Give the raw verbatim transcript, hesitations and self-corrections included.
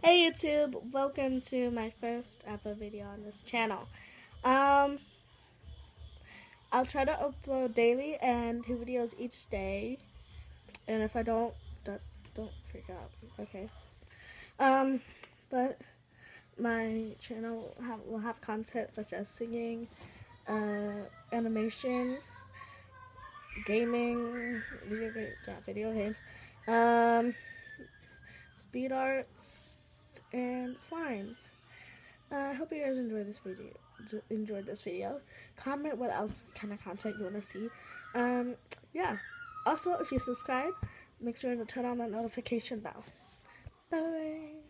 Hey YouTube, welcome to my first ever video on this channel. Um, I'll try to upload daily and two videos each day. And if I don't, don't, don't freak out, okay? Um, but my channel have, will have content such as singing, uh, animation, gaming, video, game, yeah, video games, um, speed arts, and flying. Uh, I hope you guys enjoyed this video. Enjoyed this video. Comment what else kind of content you want to see. Um, yeah. Also, if you subscribe, make sure to turn on that notification bell. Bye.